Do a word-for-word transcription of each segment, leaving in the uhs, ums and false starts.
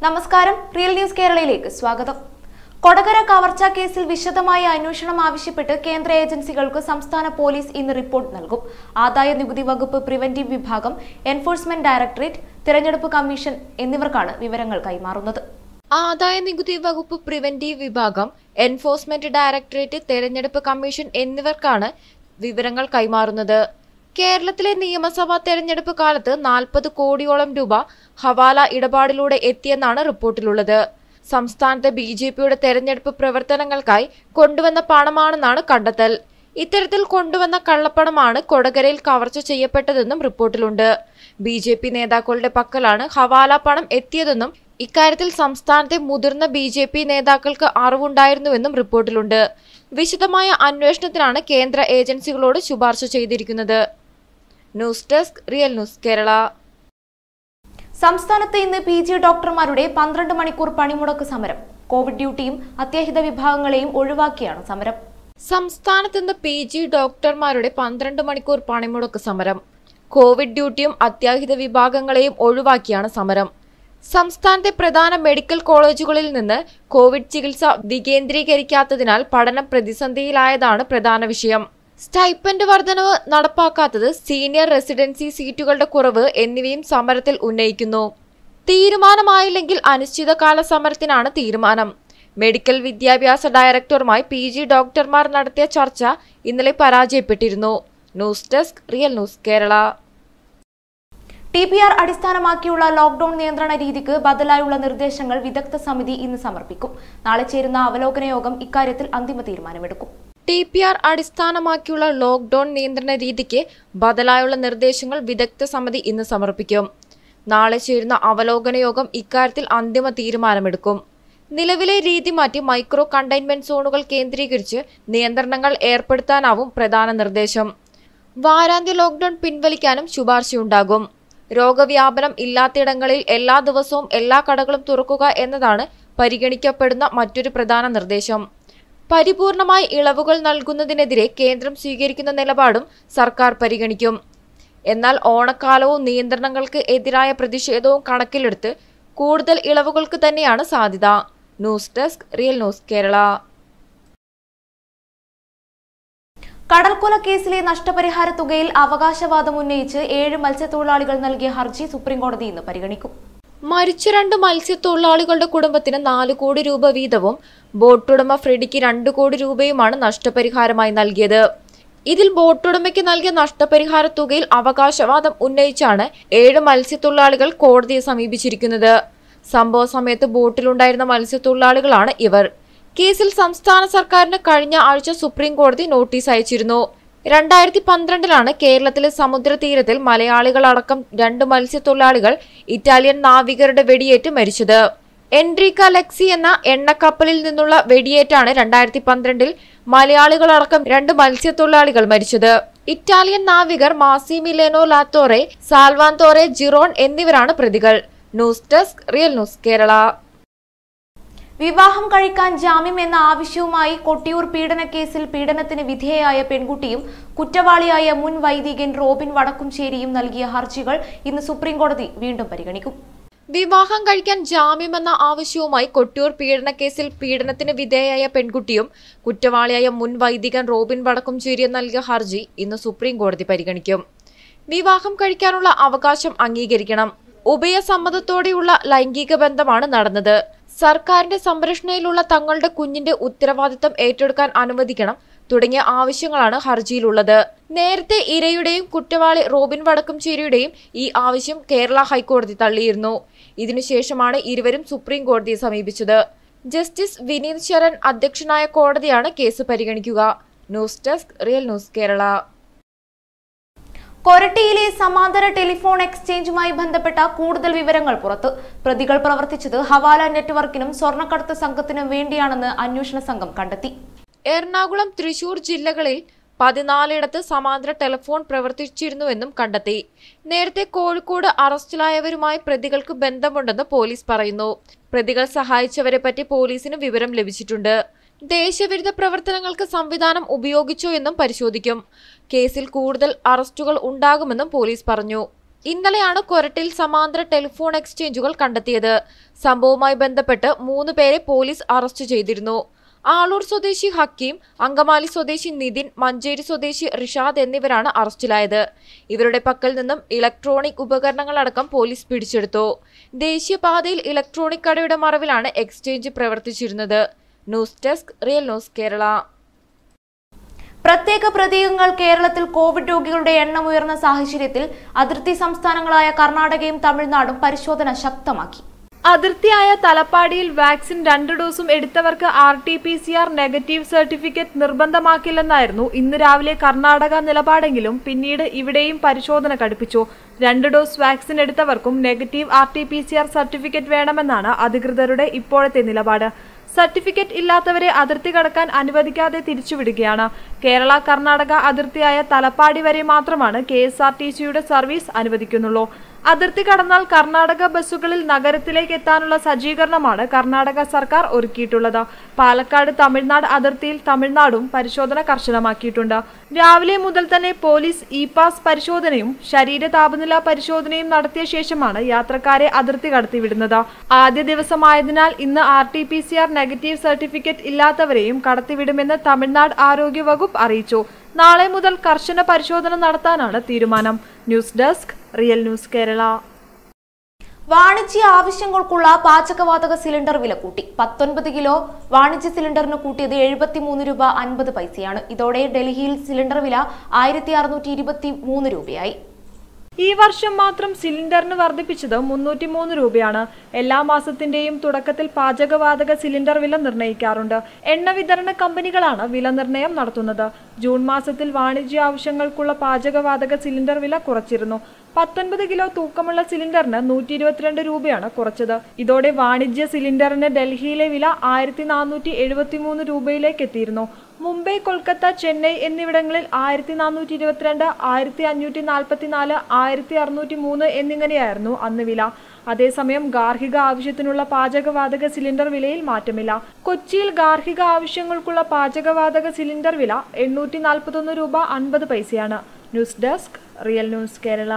നമസ്കാരം, real news കേരളയിലേക്ക് സ്വാഗതം. കൊടകര കവർച്ചാ കേസിൽ വിശദമായ അന്വേഷണം ആവശ്യപ്പെട്ട് കേന്ദ്ര ഏജൻസികൾക്ക് സംസ്ഥാന പോലീസ് ഇന്ന് റിപ്പോർട്ട് നൽകും. ആദായ നികുതി വകുപ്പ് പ്രിവന്റീവ് വിഭാഗം, എൻഫോഴ്സ്മെന്റ് ഡയറക്ടറേറ്റ്, തെരഞ്ഞെടുപ്പ് കമ്മീഷൻ എന്നിവർക്കാണ് വിവരങ്ങൾ കൈമാറുന്നത്. ആദായ നികുതി വകുപ്പ് പ്രിവന്റീവ് വിഭാഗം, എൻഫോഴ്സ്മെന്റ് ഡയറക്ടറേറ്റ്, തെരഞ്ഞെടുപ്പ് കമ്മീഷൻ എന്നിവർക്കാണ് വിവരങ്ങൾ കൈമാറുന്നത്. കേരളത്തിലെ നിയമസഭാ തെരഞ്ഞെടുപ്പ് കാലത്ത് നാൽപ്പത് കോടിയോളം രൂപ ഹവാല ഇടപാടിലൂടെ എത്തിയെന്നാണ് റിപ്പോർട്ടിലുള്ളത്. സംസ്ഥാനത്തെ ബി ജെ പിയുടെ തെരഞ്ഞെടുപ്പ് പ്രവർത്തനങ്ങൾക്കായി കൊണ്ടുവന്ന പണമാണെന്നാണ് കണ്ടെത്തൽ. ഇത്തരത്തിൽ കൊണ്ടുവന്ന കള്ളപ്പണമാണ് കൊടകരയിൽ കവർച്ച ചെയ്യപ്പെട്ടതെന്നും റിപ്പോർട്ടിലുണ്ട്. ബി ജെ പി നേതാക്കളുടെ പക്കലാണ് ഹവാല പണം എത്തിയതെന്നും ഇക്കാര്യത്തിൽ സംസ്ഥാനത്തെ മുതിർന്ന ബി ജെ പി നേതാക്കൾക്ക് അറിവുണ്ടായിരുന്നുവെന്നും റിപ്പോർട്ടിലുണ്ട്. വിശദമായ അന്വേഷണത്തിനാണ് കേന്ദ്ര ഏജൻസികളോട് ശുപാർശ ചെയ്തിരിക്കുന്നത്. News desk, real news Kerala. സംസ്ഥാനത്ത് ഇന്ന് പി ജി ഡോക്ടർമാരുടെ പന്ത്രണ്ട് മണിക്കൂർ പണിമുടക്ക് സമരം. കോവിഡ് ഡ്യൂട്ടിയും അത്യാഹിത വിഭാഗങ്ങളെയും ഒഴിവാക്കിയാണ് സമരം. സംസ്ഥാനത്ത് ഇന്ന് പി ജി ഡോക്ടർമാരുടെ പന്ത്രണ്ട് മണിക്കൂർ പണിമുടക്ക് സമരം. കോവിഡ് ഡ്യൂട്ടിയും അത്യാഹിത വിഭാഗങ്ങളെയും ഒഴിവാക്കിയാണ് സമരം. സംസ്ഥാനത്തെ പ്രധാന മെഡിക്കൽ കോളേജുകളിൽ നിന്ന് കോവിഡ് ചികിത്സ വികേന്ദ്രീകരിക്കാത്തതിനാൽ പഠനം പ്രതിസന്ധിയിലായതാണ് പ്രധാന വിഷയം. സ്റ്റൈപ്പൻഡ് വർധനവ് നടപ്പാക്കാത്തത്, സീനിയർ റെസിഡൻസി സീറ്റുകളുടെ കുറവ് എന്നിവയും സമരത്തിൽ ഉന്നയിക്കുന്നു. തീരുമാനമായില്ലെങ്കിൽ അനിശ്ചിതകാല സമരത്തിനാണ് തീരുമാനം. മെഡിക്കൽ വിദ്യാഭ്യാസ ഡയറക്ടറുമായി പി ജി ഡോക്ടർമാർ നടത്തിയ ചർച്ച ഇന്നലെ പരാജയപ്പെട്ടിരുന്നു. News desk, real news Kerala. T P R അടിസ്ഥാനമാക്കിയുള്ള ലോക്ഡൌൺ നിയന്ത്രണ രീതിക്ക് ബദലായുള്ള നിർദ്ദേശങ്ങൾ വിദഗ്ധ സമിതി ഇന്ന് സമർപ്പിക്കും. നാളെ ചേരുന്ന അവലോകന യോഗം ഇക്കാര്യത്തിൽ അന്തിമ തീരുമാനമെടുക്കും. ടി പി ആർ അടിസ്ഥാനമാക്കിയുള്ള ലോക്ഡൌൺ നിയന്ത്രണ രീതിക്ക് ബദലായുള്ള നിർദ്ദേശങ്ങൾ വിദഗ്ധ സമിതി ഇന്ന് സമർപ്പിക്കും. നാളെ ചേരുന്ന അവലോകന യോഗം ഇക്കാര്യത്തിൽ അന്തിമ തീരുമാനമെടുക്കും. നിലവിലെ രീതി മാറ്റി മൈക്രോ കണ്ടെയ്ൻമെന്റ് സോണുകൾ കേന്ദ്രീകരിച്ച് നിയന്ത്രണങ്ങൾ ഏർപ്പെടുത്താനാവും പ്രധാന നിർദ്ദേശം. വാരാന്ത്യ ലോക്ഡൌൺ പിൻവലിക്കാനും ശുപാർശയുണ്ടാകും. രോഗവ്യാപനം ഇല്ലാത്തിടങ്ങളിൽ എല്ലാ ദിവസവും എല്ലാ കടകളും തുറക്കുക എന്നതാണ് പരിഗണിക്കപ്പെടുന്ന മറ്റൊരു പ്രധാന നിർദ്ദേശം. പരിപൂർണമായി ഇളവുകൾ നൽകുന്നതിനെതിരെ കേന്ദ്രം സ്വീകരിക്കുന്ന നിലപാടും സർക്കാർ പരിഗണിക്കും. എന്നാൽ ഓണക്കാലവും നിയന്ത്രണങ്ങൾക്ക് എതിരായ പ്രതിഷേധവും കണക്കിലെടുത്ത് കൂടുതൽ ഇളവുകൾക്ക് തന്നെയാണ് സാധ്യത. News desk, real news Kerala. കടൽക്കൊല കേസിലെ നഷ്ടപരിഹാര തുകയിൽ അവകാശവാദം ഉന്നയിച്ച് ഏഴ് മത്സ്യത്തൊഴിലാളികൾ നൽകിയ ഹർജി സുപ്രീംകോടതി ഇന്ന് പരിഗണിക്കും. മരിച്ച രണ്ട് മത്സ്യത്തൊഴിലാളികളുടെ കുടുംബത്തിന് നാല് കോടി രൂപ വീതവും ബോട്ടുടമ ഫ്രെഡിക്ക് രണ്ട് കോടി രൂപയുമാണ് നഷ്ടപരിഹാരമായി നൽകിയത്. ഇതിൽ ബോട്ടുടമയ്ക്ക് നൽകിയ നഷ്ടപരിഹാര തുകയിൽ അവകാശവാദം ഉന്നയിച്ചാണ് ഏഴ് മത്സ്യത്തൊഴിലാളികൾ കോടതിയെ സമീപിച്ചിരിക്കുന്നത്. സംഭവ സമയത്ത് ബോട്ടിലുണ്ടായിരുന്ന മത്സ്യത്തൊഴിലാളികളാണ് ഇവർ. കേസിൽ സംസ്ഥാന സർക്കാരിന് കഴിഞ്ഞ ആഴ്ച സുപ്രീം കോടതി നോട്ടീസ് അയച്ചിരുന്നു. രണ്ടായിരത്തി പന്ത്രണ്ടിലാണ് കേരളത്തിലെ സമുദ്രതീരത്തിൽ മലയാളികളടക്കം രണ്ട് മത്സ്യത്തൊഴിലാളികൾ ഇറ്റാലിയൻ നാവികരുടെ വെടിയേറ്റ് മരിച്ചത്. എൻട്രിക്ക ലെക്സി എന്ന എണ്ണക്കപ്പലിൽ നിന്നുള്ള വെടിയേറ്റാണ് രണ്ടായിരത്തി പന്ത്രണ്ടിൽ മലയാളികളടക്കം രണ്ട് മത്സ്യത്തൊഴിലാളികൾ മരിച്ചത്. ഇറ്റാലിയൻ നാവികർ മാസിമിലേനോ ലാത്തോറെ, സാൽവാന്തോറെ ജിറോൺ എന്നിവരാണ് പ്രതികൾ. News desk, real news Kerala. വിവാഹം കഴിക്കാൻ ജാമ്യം എന്ന ആവശ്യവുമായി കൊട്ടിയൂർ പീഡനക്കേസിൽ പീഡനത്തിന് വിധേയയായ പെൺകുട്ടിയും കുറ്റവാളിയായ മുൻ വൈദികൻ റോബിൻ വടക്കുംചേരിയും നൽകിയ ഹർജികൾ ഇന്ന് സുപ്രീംകോടതി വീണ്ടും പരിഗണിക്കും. വിവാഹം കഴിക്കാൻ ജാമ്യമെന്ന ആവശ്യവുമായി കൊട്ടിയൂർ പീഡനക്കേസിൽ പീഡനത്തിന് വിധേയയായ പെൺകുട്ടിയും കുറ്റവാളിയായ മുൻ വൈദികൻ റോബിൻ വടക്കുംചേരിയും നൽകിയ ഹർജി ഇന്ന് സുപ്രീംകോടതി പരിഗണിക്കും. വിവാഹം കഴിക്കാനുള്ള അവകാശം അംഗീകരിക്കണം. ഉഭയസമ്മതത്തോടെയുള്ള ലൈംഗിക ബന്ധമാണ് നടന്നത്. സർക്കാരിന്റെ സംരക്ഷണയിലുള്ള തങ്ങളുടെ കുഞ്ഞിന്റെ ഉത്തരവാദിത്തം ഏറ്റെടുക്കാൻ അനുവദിക്കണം തുടങ്ങിയ ആവശ്യങ്ങളാണ് ഹർജിയിലുള്ളത്. നേരത്തെ ഇരയുടെയും കുറ്റവാളി റോബിൻ വടക്കുംചേരിയുടെയും ഈ ആവശ്യം കേരള ഹൈക്കോടതി തള്ളിയിരുന്നു. ഇതിനുശേഷമാണ് ഇരുവരും സുപ്രീം കോടതിയെ സമീപിച്ചത്. ജസ്റ്റിസ് വിനീത് ശരൺ അധ്യക്ഷനായ കോടതിയാണ് കേസ് പരിഗണിക്കുക. News desk, real news Kerala. കൊരട്ടിയിലെ സമാന്തര ടെലിഫോൺ എക്സ്ചേഞ്ചുമായി ബന്ധപ്പെട്ട കൂടുതൽ വിവരങ്ങൾ പുറത്ത്. പ്രതികൾ പ്രവർത്തിച്ചത് ഹവാല നെറ്റ്വർക്കിനും സ്വർണ്ണക്കടത്ത് സംഘത്തിനും വേണ്ടിയാണെന്ന് അന്വേഷണ സംഘം കണ്ടെത്തി. എറണാകുളം, തൃശൂർ ജില്ലകളിൽ പതിനാലിടത്ത് സമാന്തര ടെലിഫോൺ പ്രവർത്തിച്ചിരുന്നുവെന്നും കണ്ടെത്തി. നേരത്തെ കോഴിക്കോട് അറസ്റ്റിലായവരുമായി പ്രതികൾക്ക് ബന്ധമുണ്ടെന്ന് പോലീസ് പറയുന്നു. പ്രതികൾ സഹായിച്ചവരെ പറ്റി പോലീസിന് വിവരം ലഭിച്ചിട്ടുണ്ട്. ദേശവിരുദ്ധ പ്രവർത്തനങ്ങൾക്ക് സംവിധാനം ഉപയോഗിച്ചോ എന്നും പരിശോധിക്കും. കേസിൽ കൂടുതൽ അറസ്റ്റുകൾ ഉണ്ടാകുമെന്നും പോലീസ് പറഞ്ഞു. ഇന്നലെയാണ് കൊരട്ടിൽ സമാന്തര ടെലിഫോൺ എക്സ്ചേഞ്ചുകൾ കണ്ടെത്തിയത്. സംഭവവുമായി ബന്ധപ്പെട്ട് മൂന്ന് പേരെ പോലീസ് അറസ്റ്റ് ചെയ്തിരുന്നു. ആളൂർ സ്വദേശി ഹക്കീം, അങ്കമാലി സ്വദേശി നിതിൻ, മഞ്ചേരി സ്വദേശി റിഷാദ് എന്നിവരാണ് അറസ്റ്റിലായത്. ഇവരുടെ പക്കൽ നിന്നും ഇലക്ട്രോണിക് ഉപകരണങ്ങളടക്കം പോലീസ് പിടിച്ചെടുത്തു. ദേശീയപാതയിൽ ഇലക്ട്രോണിക് കടയുടെ മറവിലാണ് എക്സ്ചേഞ്ച് പ്രവർത്തിച്ചിരുന്നത്. News desk, real news Kerala. പ്രത്യേക പ്രതീകങ്ങൾ കേരളത്തിൽ കോവിഡ് രോഗികളുടെ എണ്ണം ഉയർന്ന സാഹചര്യത്തിൽ അതിർത്തി സംസ്ഥാനങ്ങളായ കർണാടകയും തമിഴ്നാടും പരിശോധന ശക്തമാക്കി. അതിർത്തിയായ തലപ്പാടിയിൽ വാക്സിൻ രണ്ട് ഡോസും എടുത്തവർക്ക് R T P C R negative certificate നിർബന്ധമാക്കില്ലെന്നായിരുന്നു ഇന്ന് രാവിലെ കർണാടക നിലപാടെങ്കിലും പിന്നീട് ഇവിടെയും പരിശോധന കടുപ്പിച്ചു. രണ്ട് ഡോസ് വാക്സിൻ എടുത്തവർക്കും negative R T P C R certificate വേണമെന്നാണ് അധികൃതരുടെ ഇപ്പോഴത്തെ നിലപാട്. സർട്ടിഫിക്കറ്റ് ഇല്ലാത്തവരെ അതിർത്തി കടക്കാൻ അനുവദിക്കാതെ തിരിച്ചുവിടുകയാണ്. കേരള കർണാടക അതിർത്തിയായ തലപ്പാടി വരെ മാത്രമാണ് കെ എസ് ആർ ടി സിയുടെ സർവീസ് അനുവദിക്കുന്നുള്ളൂ. അതിർത്തി കടന്നാൽ കർണാടക ബസ്സുകളിൽ നഗരത്തിലേക്ക് എത്താനുള്ള സജ്ജീകരണമാണ് കർണാടക സർക്കാർ ഒരുക്കിയിട്ടുള്ളത്. പാലക്കാട് തമിഴ്നാട് അതിർത്തിയിൽ തമിഴ്നാടും പരിശോധന കർശനമാക്കിയിട്ടുണ്ട്. രാവിലെ മുതൽ തന്നെ പോലീസ് ഇ പാസ് പരിശോധനയും ശരീര താപനില പരിശോധനയും നടത്തിയ ശേഷമാണ് യാത്രക്കാരെ അതിർത്തി കടത്തിവിടുന്നത്. ആദ്യ ദിവസമായതിനാൽ ഇന്ന് R T P C R negative certificate ഇല്ലാത്തവരെയും കടത്തിവിടുമെന്ന് തമിഴ്നാട് ആരോഗ്യ വകുപ്പ് അറിയിച്ചു. നാളെ മുതൽ കർശന പരിശോധന നടത്താനാണ് തീരുമാനം. News desk, real news Kerala. വാണിജ്യ ആവശ്യങ്ങൾക്കുള്ള പാചകവാതക സിലിണ്ടർ വില കൂട്ടി. പത്തൊൻപത് കിലോ വാണിജ്യ സിലിണ്ടറിന് കൂട്ടിയത് എഴുപത്തിമൂന്ന് രൂപ അൻപത് പൈസയാണ്. ഇതോടെ ഡൽഹിയിൽ സിലിണ്ടർ വില ആയിരത്തി അറുന്നൂറ്റി ഇരുപത്തി മൂന്ന് രൂപയായി. ഈ വർഷം മാത്രം സിലിണ്ടറിന് വർദ്ധിപ്പിച്ചത് മുന്നൂറ്റി മൂന്ന് രൂപയാണ്. എല്ലാ മാസത്തിന്റെയും തുടക്കത്തിൽ പാചകവാതക സിലിണ്ടർ വില നിർണ്ണയിക്കാറുണ്ട്. എണ്ണ വിതരണ കമ്പനികളാണ് വില നിർണ്ണയം നടത്തുന്നത്. ജൂൺ മാസത്തിൽ വാണിജ്യ ആവശ്യങ്ങൾക്കുള്ള പാചകവാതക സിലിണ്ടർ വില കുറച്ചിരുന്നു. പത്തൊൻപത് കിലോ തൂക്കമുള്ള സിലിണ്ടറിന് നൂറ്റി ഇരുപത്തിരണ്ട് രൂപയാണ് കുറച്ചത്. ഇതോടെ വാണിജ്യ സിലിണ്ടറിന് ഡൽഹിയിലെ വില ആയിരത്തി നാനൂറ്റി എഴുപത്തി മൂന്ന് രൂപയിലേക്ക് എത്തിയിരുന്നു. മുംബൈ, കൊൽക്കത്ത, ചെന്നൈ എന്നിവിടങ്ങളിൽ ആയിരത്തി നാനൂറ്റി ഇരുപത്തിരണ്ട്, ആയിരത്തി അഞ്ഞൂറ്റി നാൽപ്പത്തി നാല്, ആയിരത്തി അറുന്നൂറ്റി മൂന്ന് എന്നിങ്ങനെയായിരുന്നു അന്ന് വില. അതേസമയം ഗാർഹിക ആവശ്യത്തിനുള്ള പാചകവാതക സിലിണ്ടർ വിലയിൽ മാറ്റമില്ല. കൊച്ചിയിൽ ഗാർഹിക ആവശ്യങ്ങൾക്കുള്ള പാചകവാതക സിലിണ്ടർ വില എണ്ണൂറ്റി നാൽപ്പത്തൊന്ന് രൂപ അൻപത് പൈസയാണ്. News desk, real news Kerala.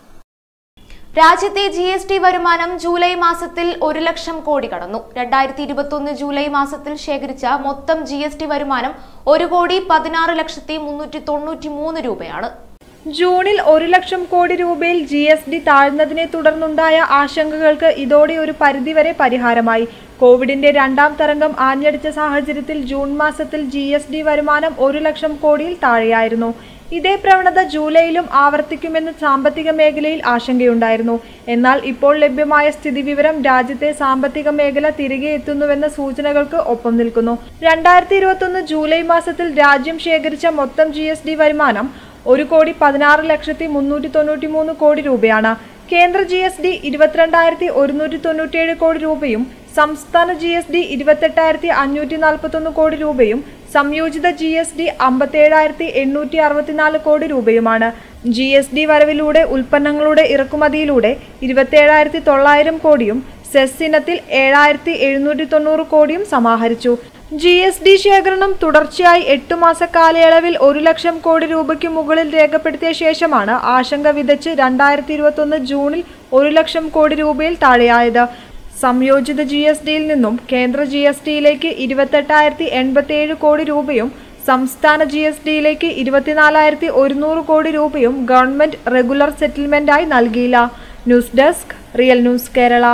രാജ്യത്തെ ജി എസ് ടി വരുമാനം ജൂലൈ മാസത്തിൽ ഒരു ലക്ഷം കോടി കടന്നു. രണ്ടായിരത്തി ഇരുപത്തി ഒന്ന് ജൂലൈ മാസത്തിൽ ശേഖരിച്ച മൊത്തം ജി എസ് ടി വരുമാനം ഒരു കോടി പതിനാറ് ലക്ഷത്തി മുന്നൂറ്റി തൊണ്ണൂറ്റി മൂന്ന് രൂപയാണ്. ജൂണിൽ ഒരു ലക്ഷം കോടി രൂപയിൽ ജി എസ് ഡി താഴ്ന്നതിനെ തുടർന്നുണ്ടായ ആശങ്കകൾക്ക് ഇതോടെ ഒരു പരിധിവരെ പരിഹാരമായി. കോവിഡിന്റെ രണ്ടാം തരംഗം ആഞ്ഞടിച്ച സാഹചര്യത്തിൽ ജൂൺ മാസത്തിൽ ജി എസ് ഡി വരുമാനം ഒരു ലക്ഷം കോടിയിൽ താഴെയായിരുന്നു. ഇതേ പ്രവണത ജൂലൈയിലും ആവർത്തിക്കുമെന്ന് സാമ്പത്തിക മേഖലയിൽ ആശങ്കയുണ്ടായിരുന്നു. എന്നാൽ ഇപ്പോൾ ലഭ്യമായ സ്ഥിതിവിവരം രാജ്യത്തെ സാമ്പത്തിക മേഖല തിരികെ എത്തുന്നുവെന്ന സൂചനകൾക്ക് ഒപ്പം നിൽക്കുന്നു. രണ്ടായിരത്തി ഇരുപത്തി ഒന്ന് ജൂലൈ മാസത്തിൽ രാജ്യം ശേഖരിച്ച മൊത്തം ജി എസ് ഡി വരുമാനം ഒരു കോടി പതിനാറ് ലക്ഷത്തി മുന്നൂറ്റി തൊണ്ണൂറ്റി മൂന്ന് കോടി രൂപയാണ്. കേന്ദ്ര ജി എസ് ഡി ഇരുപത്തിരണ്ടായിരത്തി ഒരുന്നൂറ്റി തൊണ്ണൂറ്റിയേഴ് കോടി രൂപയും സംസ്ഥാന ജി എസ് ഡി ഇരുപത്തെട്ടായിരത്തി അഞ്ഞൂറ്റി നാൽപ്പത്തി ഒന്ന് കോടി രൂപയും സംയോജിത ജി എസ് ഡി അമ്പത്തേഴായിരത്തി എണ്ണൂറ്റി അറുപത്തിനാല് കോടി രൂപയുമാണ്. ജി എസ് ഡി വരവിലൂടെ ഉൽപ്പന്നങ്ങളുടെ ഇറക്കുമതിയിലൂടെ ഇരുപത്തേഴായിരത്തി തൊള്ളായിരം കോടിയും സെസ് ഇനത്തിൽ ഏഴായിരത്തി എഴുന്നൂറ്റി തൊണ്ണൂറ് കോടിയും സമാഹരിച്ചു. ജി എസ് ഡി ശേഖരണം തുടർച്ചയായി എട്ടു മാസ കാലയളവിൽ ഒരു ലക്ഷം കോടി രൂപയ്ക്ക് മുകളിൽ രേഖപ്പെടുത്തിയ ശേഷമാണ് ആശങ്ക വിതച്ച് രണ്ടായിരത്തി ഇരുപത്തി ഒന്ന് ജൂണിൽ ഒരു ലക്ഷം കോടി രൂപയിൽ താഴെയായത്. സംയോജിത ജി എസ് ഡിയിൽ നിന്നും കേന്ദ്ര ജി എസ് ടിയിലേക്ക് ഇരുപത്തെട്ടായിരത്തി എൺപത്തി ഏഴ് കോടി രൂപയും സംസ്ഥാന ജി എസ് ഡിയിലേക്ക് ഇരുപത്തിനാലായിരത്തി ഒരുന്നൂറ് കോടി രൂപയും ഗവൺമെന്റ് റെഗുലർ സെറ്റിൽമെന്റായി നൽകിയില്ല. News desk, real news Kerala.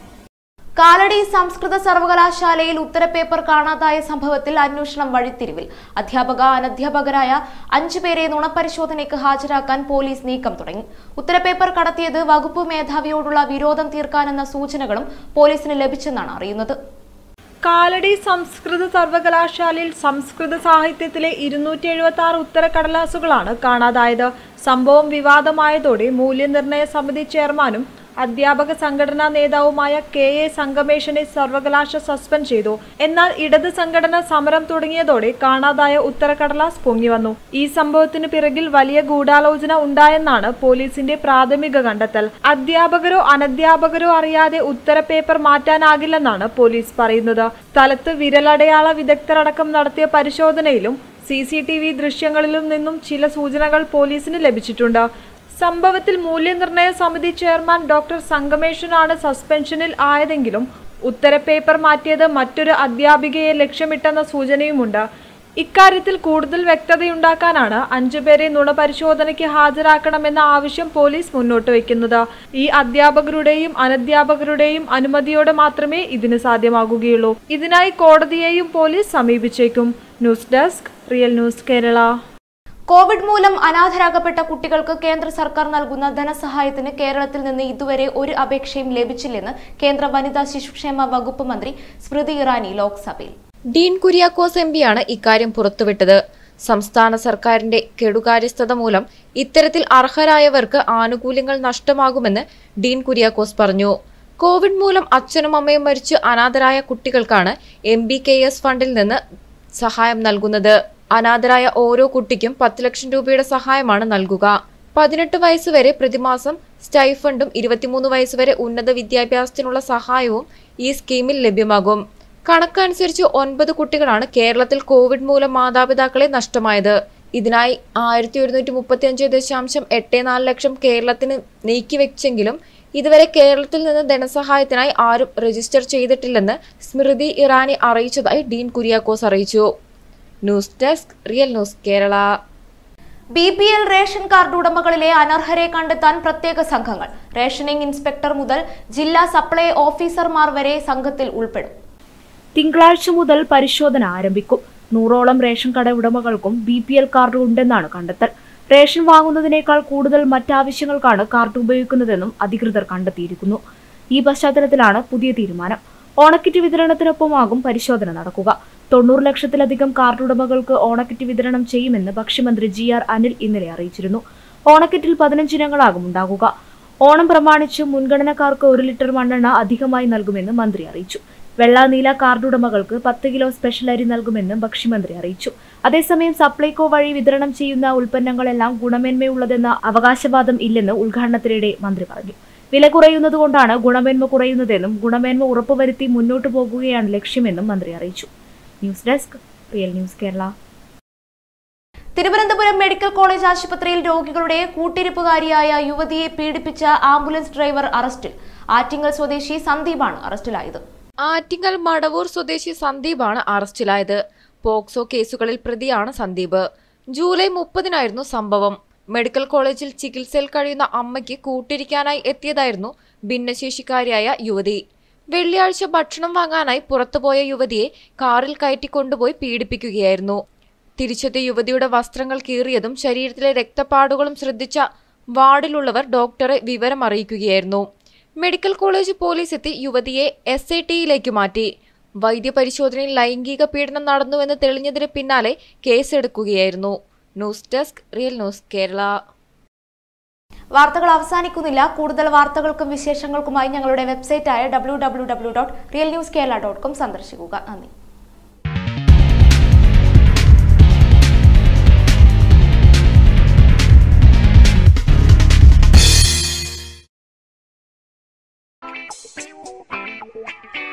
Kalady സംസ്കൃത സർവകലാശാലയിൽ ഉത്തരപേപ്പർ കാണാതായ സംഭവത്തിൽ അന്വേഷണം വഴിത്തിരിവിൽ. അധ്യാപക അനധ്യാപകരായ അഞ്ചു പേരെ നുണപരിശോധനയ്ക്ക് ഹാജരാക്കാൻ പോലീസ് നീക്കം തുടങ്ങി. ഉത്തരപേപ്പർ കടത്തിയത് വകുപ്പ് മേധാവിയോടുള്ള വിരോധം തീർക്കാനെന്ന സൂചനകളും പോലീസിന് ലഭിച്ചെന്നാണ് അറിയുന്നത്. കാലടി സംസ്കൃത സർവകലാശാലയിൽ സംസ്കൃത സാഹിത്യത്തിലെ ഇരുന്നൂറ്റി എഴുപത്തി ആറ് ഉത്തരക്കടലാസുകളാണ് കാണാതായത്. സംഭവം വിവാദമായതോടെ മൂല്യനിർണയ സമിതി ചെയർമാനും അധ്യാപക സംഘടനാ നേതാവുമായ കെ എ സംഗമേഷനെ സർവകലാശാല സസ്പെൻഡ് ചെയ്തു. എന്നാൽ ഇടത് സംഘടന സമരം തുടങ്ങിയതോടെ കാണാതായ ഉത്തരക്കടലാസ് പൊങ്ങിവന്നു. ഈ സംഭവത്തിന് പിറകിൽ വലിയ ഗൂഢാലോചന ഉണ്ടായെന്നാണ് പോലീസിന്റെ പ്രാഥമിക കണ്ടെത്തൽ. അധ്യാപകരോ അനധ്യാപകരോ അറിയാതെ ഉത്തരപേപ്പർ മാറ്റാനാകില്ലെന്നാണ് പോലീസ് പറയുന്നത്. സ്ഥലത്ത് വിരലടയാള വിദഗ്ധരടക്കം നടത്തിയ പരിശോധനയിലും സി സി ടി വി ദൃശ്യങ്ങളിലും നിന്നും ചില സൂചനകൾ പോലീസിന് ലഭിച്ചിട്ടുണ്ട്. സംഭവത്തിൽ മൂല്യനിർണ്ണയ സമിതി ചെയർമാൻ ഡോക്ടർ സംഗമേഷനാണ് സസ്പെൻഷനിൽ ആയതെങ്കിലും ഉത്തര പേപ്പർ മാറ്റിയത് മറ്റൊരു അധ്യാപികയെ ലക്ഷ്യമിട്ടെന്ന സൂചനയുമുണ്ട്. ഇക്കാര്യത്തിൽ കൂടുതൽ വ്യക്തതയുണ്ടാക്കാനാണ് അഞ്ചുപേരെ നുണപരിശോധനയ്ക്ക് ഹാജരാക്കണമെന്ന ആവശ്യം പോലീസ് മുന്നോട്ട് വയ്ക്കുന്നത്. ഈ അധ്യാപകരുടെയും അനധ്യാപകരുടെയും അനുമതിയോടെ മാത്രമേ ഇതിന് സാധ്യമാകുകയുള്ളൂ. ഇതിനായി കോടതിയെയും പോലീസ് സമീപിച്ചേക്കും. News desk, real news Kerala. Covid മൂലം അനാഥരാകപ്പെട്ട കുട്ടികൾക്ക് കേന്ദ്ര സർക്കാർ നൽകുന്ന ധനസഹായത്തിന് കേരളത്തിൽ നിന്ന് ഇതുവരെ ഒരു അപേക്ഷയും ലഭിച്ചില്ലെന്ന് കേന്ദ്ര വനിതാ ശിശുക്ഷേമ വകുപ്പ് മന്ത്രി സ്മൃതി ഇറാനി ലോക്സഭയിൽ. ഡീൻ കുര്യാക്കോസ് എം പിയാണ് ഇക്കാര്യം പുറത്തുവിട്ടത്. സംസ്ഥാന സർക്കാരിന്റെ കെടുകാര്യസ്ഥത മൂലം ഇത്തരത്തിൽ അർഹരായവർക്ക് ആനുകൂല്യങ്ങൾ നഷ്ടമാകുമെന്ന് ഡീൻ കുര്യാക്കോസ് പറഞ്ഞു. കോവിഡ് മൂലം അച്ഛനും അമ്മയും മരിച്ച് അനാഥരായ കുട്ടികൾക്കാണ് എം ബി കെ എസ് ഫണ്ടിൽ നിന്ന് സഹായം നൽകുന്നത്. അനാഥരായ ഓരോ കുട്ടിക്കും പത്ത് ലക്ഷം രൂപയുടെ സഹായമാണ് നൽകുക. പതിനെട്ട് വയസ്സുവരെ പ്രതിമാസം സ്റ്റൈഫണ്ടും ഇരുപത്തിമൂന്ന് വയസ്സുവരെ ഉന്നത വിദ്യാഭ്യാസത്തിനുള്ള സഹായവും ഈ സ്കീമിൽ ലഭ്യമാകും. കണക്കനുസരിച്ച് ഒൻപത് കുട്ടികളാണ് കേരളത്തിൽ കോവിഡ് മൂലം മാതാപിതാക്കളെ നഷ്ടമായത്. ഇതിനായി ആയിരത്തി ഒരുന്നൂറ്റി മുപ്പത്തി അഞ്ച് ദശാംശം എട്ട് നാല് ലക്ഷം കേരളത്തിന് നീക്കിവെച്ചെങ്കിലും ഇതുവരെ കേരളത്തിൽ നിന്ന് ധനസഹായത്തിനായി ആരും രജിസ്റ്റർ ചെയ്തിട്ടില്ലെന്ന് സ്മൃതി ഇറാനി അറിയിച്ചതായി ഡീൻ കുര്യാക്കോസ് അറിയിച്ചു. News desk, real news Kerala. B P L ration card ഉടമകളിലെ അനർഹരെ കണ്ടെത്താൻ പ്രത്യേക സംഘങ്ങൾ. റേഷനിംഗ് ഇൻസ്പെക്ടർ മുതൽ ജില്ലാ സപ്ലൈ ഓഫീസർമാർ വരെ സംഘത്തിൽ ഉൾപ്പെടും. തിങ്കളാഴ്ച മുതൽ പരിശോധന ആരംഭിക്കും. നൂറോളം റേഷൻ കട ഉടമകൾക്കും ബി പി എൽ കാർഡ് ഉണ്ടെന്നാണ് കണ്ടെത്തൽ. റേഷൻ വാങ്ങുന്നതിനേക്കാൾ കൂടുതൽ മറ്റാവശ്യങ്ങൾക്കാണ് കാർഡ് ഉപയോഗിക്കുന്നതെന്നും അധികൃതർ കണ്ടെത്തിയിരിക്കുന്നു. ഈ പശ്ചാത്തലത്തിലാണ് പുതിയ തീരുമാനം. ഓണക്കിറ്റ് വിതരണത്തിനൊപ്പമാകും പരിശോധന നടക്കുക. തൊണ്ണൂറ് ലക്ഷത്തിലധികം കാർഡ് ഉടമകൾക്ക് ഓണക്കിറ്റ് വിതരണം ചെയ്യുമെന്ന് ഭക്ഷ്യമന്ത്രി ജി ആർ അനിൽ ഇന്നലെ അറിയിച്ചിരുന്നു. ഓണക്കിറ്റിൽ പതിനഞ്ചിനങ്ങളാകും ഉണ്ടാകുക. ഓണം പ്രമാണിച്ച് മുൻഗണനക്കാർക്ക് ഒരു ലിറ്റർ മണ്ണെണ്ണ അധികമായി നൽകുമെന്ന് മന്ത്രി അറിയിച്ചു. വെള്ള നീല കാർഡ് ഉടമകൾക്ക് പത്ത് കിലോ സ്പെഷ്യൽ അരി നൽകുമെന്ന് ഭക്ഷ്യമന്ത്രി അറിയിച്ചു. അതേസമയം സപ്ലൈകോ വഴി വിതരണം ചെയ്യുന്ന ഉൽപ്പന്നങ്ങളെല്ലാം ഗുണമേന്മയുള്ളതെന്ന അവകാശവാദം ഇല്ലെന്ന് ഉദ്ഘാടനത്തിനിടെ മന്ത്രി പറഞ്ഞു. വില കുറയുന്നതുകൊണ്ടാണ് ഗുണമേന്മ കുറയുന്നതെന്നും ഗുണമേന്മ ഉറപ്പുവരുത്തി മുന്നോട്ടു പോകുകയാണ് ലക്ഷ്യമെന്നും മന്ത്രി അറിയിച്ചു. News desk, real news Kerala. Thiruvananthapuram medical college ആശുപത്രിയിൽ രോഗികളുടെ കൂട്ടിരിപ്പുകാരിയായ യുവതിയെ പീഡിപ്പിച്ച ആംബുലൻസ് ഡ്രൈവർ അറസ്റ്റിൽ. ആറ്റിങ്ങൽ സ്വദേശി സന്ദീപാണ് അറസ്റ്റിലായത്. ആറ്റിങ്ങൽ മടവൂർ സ്വദേശി സന്ദീപാണ് അറസ്റ്റിലായത്. പോക്സോ കേസുകളിൽ പ്രതിയാണ് സന്ദീപ്. ജൂലൈ മുപ്പതിനായിരുന്നു സംഭവം. മെഡിക്കൽ കോളേജിൽ ചികിത്സയിൽ കഴിയുന്ന അമ്മയ്ക്ക് കൂട്ടിരിക്കാനായി എത്തിയതായിരുന്നു ഭിന്നശേഷിക്കാരിയായ യുവതി. വെള്ളിയാഴ്ച ഭക്ഷണം വാങ്ങാനായി പുറത്തുപോയ യുവതിയെ കാറിൽ കയറ്റിക്കൊണ്ടുപോയി പീഡിപ്പിക്കുകയായിരുന്നു. തിരിച്ചെത്തിയ യുവതിയുടെ വസ്ത്രങ്ങൾ കീറിയതും ശരീരത്തിലെ രക്തപ്പാടുകളും ശ്രദ്ധിച്ച വാർഡിലുള്ളവർ ഡോക്ടറെ വിവരം അറിയിക്കുകയായിരുന്നു. മെഡിക്കൽ കോളേജ് പോലീസ് എത്തി യുവതിയെ എസ് ഐ ടിയിലേക്ക് മാറ്റി. വൈദ്യപരിശോധനയിൽ ലൈംഗിക പീഡനം നടന്നുവെന്ന് തെളിഞ്ഞതിന് പിന്നാലെ കേസെടുക്കുകയായിരുന്നു. News desk, real news Kerala. വാർത്തകൾ അവസാനിക്കുന്നില്ല. കൂടുതൽ വാർത്തകൾക്കും വിശേഷങ്ങൾക്കുമായി ഞങ്ങളുടെ വെബ്സൈറ്റായ W W W dot real news Kerala dot com സന്ദർശിക്കുക. നന്ദി. Thank you.